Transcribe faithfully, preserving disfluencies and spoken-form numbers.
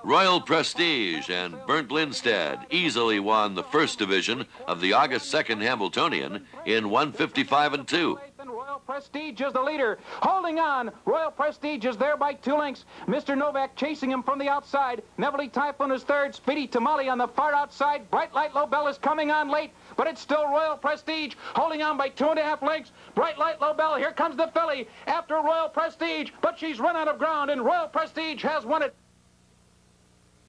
Royal Prestige and Berndt Lindstedt easily won the first division of the August second Hambletonian in one fifty-five and two. Royal Prestige is the leader. Holding on. Royal Prestige is there by two lengths. Mister Novak chasing him from the outside. Neville Typhoon is third. Speedy Tamale on the far outside. Bright Light Lobel is coming on late, but it's still Royal Prestige holding on by two and a half lengths. Bright Light Lobel, here comes the filly after Royal Prestige, but she's run out of ground, and Royal Prestige has won it.